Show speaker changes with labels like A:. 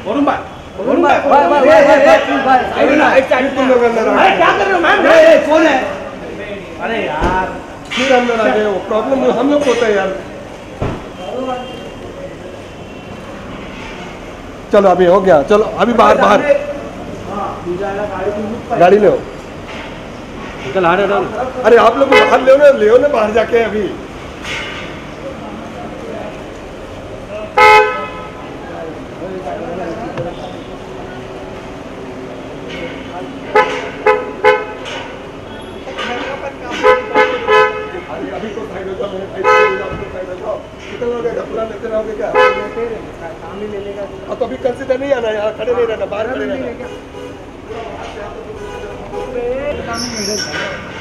A: वरुण भाई क्या कर रहे हो मैम? कौन है? अरे यार
B: फिर अंदर आ गए, वो प्रॉब्लम हम लोग को होता है यार। चलो अभी हो गया, चलो अभी बाहर बाहर गाड़ी ले।
A: चल आ रहे।
B: अरे आप लोग बाहर ले ना बाहर जाके अभी। अभी तो साइड हो जाओ, कितने लोग पूरा लेते रहोगे क्या? तो अभी कंसिडर नहीं आना, यहाँ खड़े नहीं रहना, बाहर खड़े रहना।